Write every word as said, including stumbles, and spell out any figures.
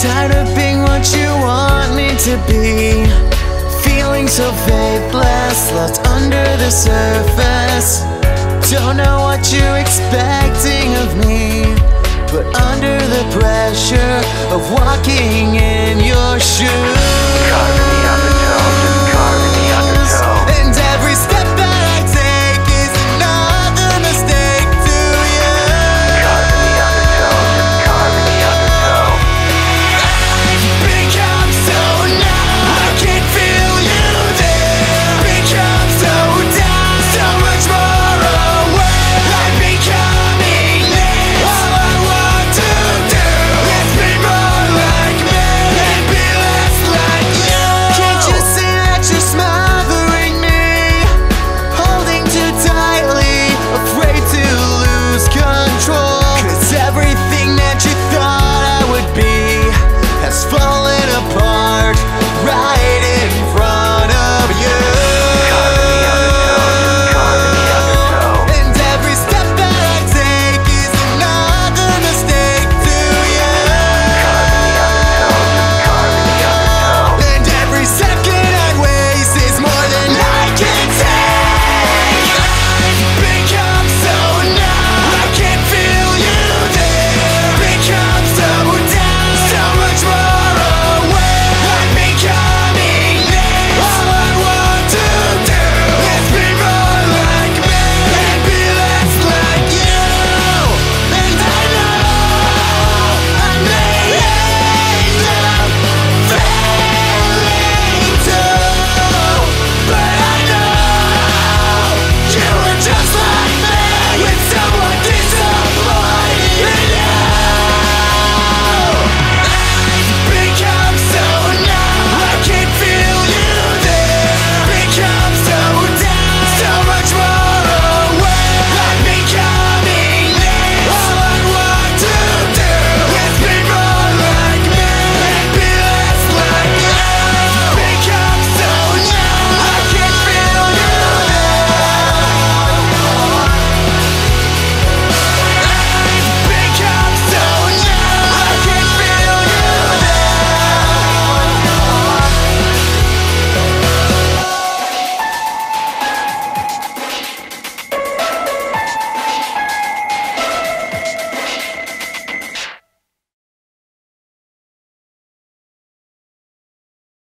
Tired of being what you want me to be, feeling so faithless, lost under the surface. Don't know what you're expecting of me, but under the pressure of walking in your shoes, carving me